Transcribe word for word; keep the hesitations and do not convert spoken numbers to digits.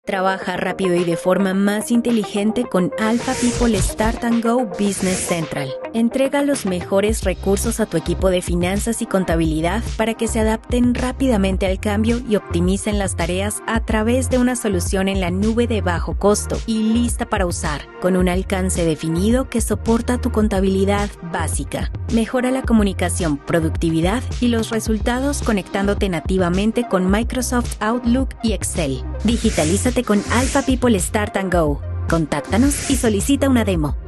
Trabaja rápido y de forma más inteligente con Alpha People Start and Go Business Central. Entrega los mejores recursos a tu equipo de finanzas y contabilidad para que se adapten rápidamente al cambio y optimicen las tareas a través de una solución en la nube de bajo costo y lista para usar, con un alcance definido que soporta tu contabilidad básica. Mejora la comunicación, productividad y los resultados conectándote nativamente con Microsoft Outlook y Excel. Digitalízate con Alpha People Start and Go. Contáctanos y solicita una demo.